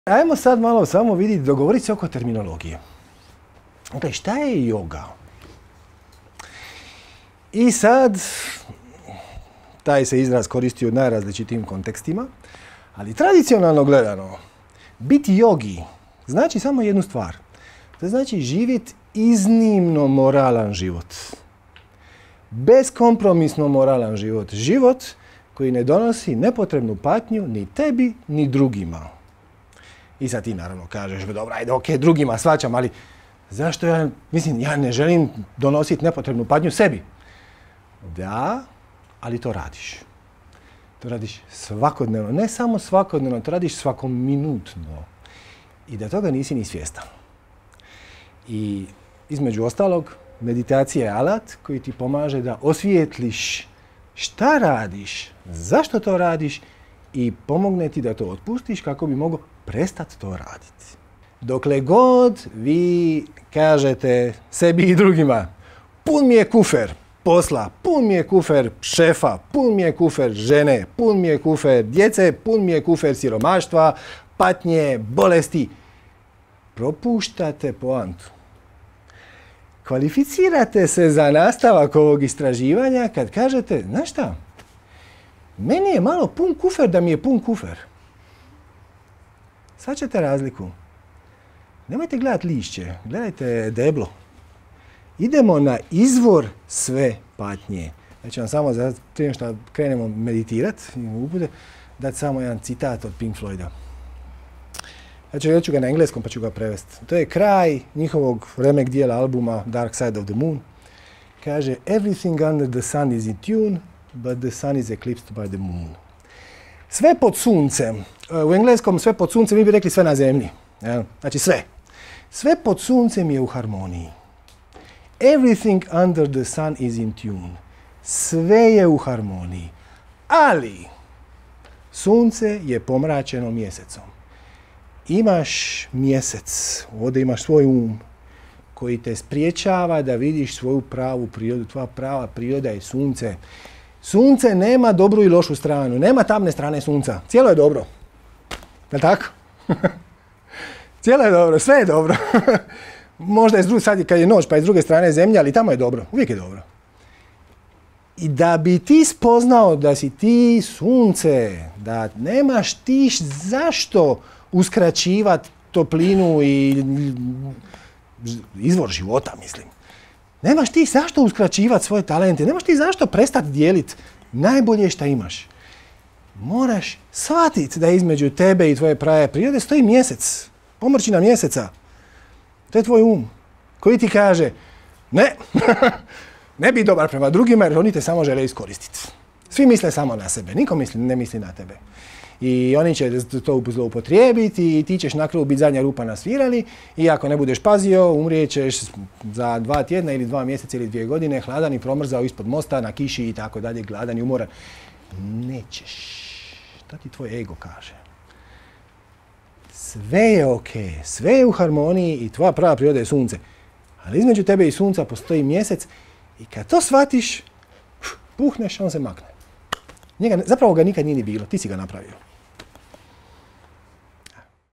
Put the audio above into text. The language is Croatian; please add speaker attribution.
Speaker 1: Ajmo sad malo samo vidjeti, dogovoriti se oko terminologije. Dakle, šta je joga? I sad, taj se izraz koristi u najrazličitijim kontekstima, ali tradicionalno gledano, biti jogi znači samo jednu stvar. To znači živjeti iznimno moralan život. Beskompromisno moralan život. Život koji ne donosi nepotrebnu patnju ni tebi, ni drugima. I sad ti naravno kažeš, dobro, ajde, ok, drugima shvaćam, ali zašto ja ne želim donositi nepotrebnu patnju sebi? Da, ali to radiš. To radiš svakodnevno, ne samo svakodnevno, to radiš svakominutno. I da toga nisi ni svjestan. I između ostalog, meditacija je alat koji ti pomaže da osvijetliš šta radiš, zašto to radiš i pomogne ti da to otpustiš kako bi mogao prestati to raditi. Dokle god vi kažete sebi i drugima, pun mi je kufer posla, pun mi je kufer šefa, pun mi je kufer žene, pun mi je kufer djece, pun mi je kufer siromaštva, patnje, bolesti, propuštate poantu. Kvalificirate se za nastavak ovog istraživanja kad kažete, znaš šta, meni je malo pun kufer da mi je pun kufer. Shvaćate razliku? Nemojte gledati lišće, gledajte deblo. Idemo na izvor sve patnje. Ja ću vam samo, prije što krenemo meditirati, dati samo jedan citat od Pink Floyda. Ja ću ga na engleskom pa ću ga prevesti. To je kraj njihovog remek dijela albuma Dark Side of the Moon. Kaže, everything under the sun is in tune, but the sun is eclipsed by the moon. Sve pod suncem, u engleskom sve pod suncem, mi bi rekli sve na zemlji. Znači sve. Sve pod suncem je u harmoniji. Everything under the sun is in tune. Sve je u harmoniji. Ali, sunce je pomračeno mjesecom. Imaš mjesec, ovdje imaš svoj um, koji te spriječava da vidiš svoju pravu prirodu. Tvoja prava priroda je sunce. Sunce nema dobru i lošu stranu, nema tamne strane sunca. Cijelo je dobro. Je li tako? Cijelo je dobro, sve je dobro. Možda je sad kad je noć pa je s druge strane zemlje, ali tamo je dobro. Uvijek je dobro. I da bi ti spoznao da si ti sunce, da nemaš ti zašto uskraćivati toplinu i izvor života, mislim. Nemaš ti zašto uskraćivati svoje talente, nemaš ti zašto prestati dijeliti najbolje što imaš. Moraš shvatiti da između tebe i tvoje prave prirode stoji mjesec, pomrčina mjeseca. To je tvoj um koji ti kaže, ne, ne bi dobar prema drugima jer oni te samo žele iskoristiti. Svi misle samo na sebe, niko ne misli na tebe. I oni će to zloupotrijebiti i ti ćeš na kraju biti zadnja rupa na svirali i ako ne budeš pazio, umrijećeš za 2 tjedna ili 2 mjeseca ili 2 godine, hladan i promrzao ispod mosta, na kiši i tako dalje, gladan i umoran. Nećeš. To ti tvoj ego kaže. Sve je okej, sve je u harmoniji i tvoja prava priroda je sunce. Ali između tebe i sunca postoji mjesec i kad to shvatiš, puhneš, on se makne. Zapravo ga nikad nije ni bilo, ti si ga napravio.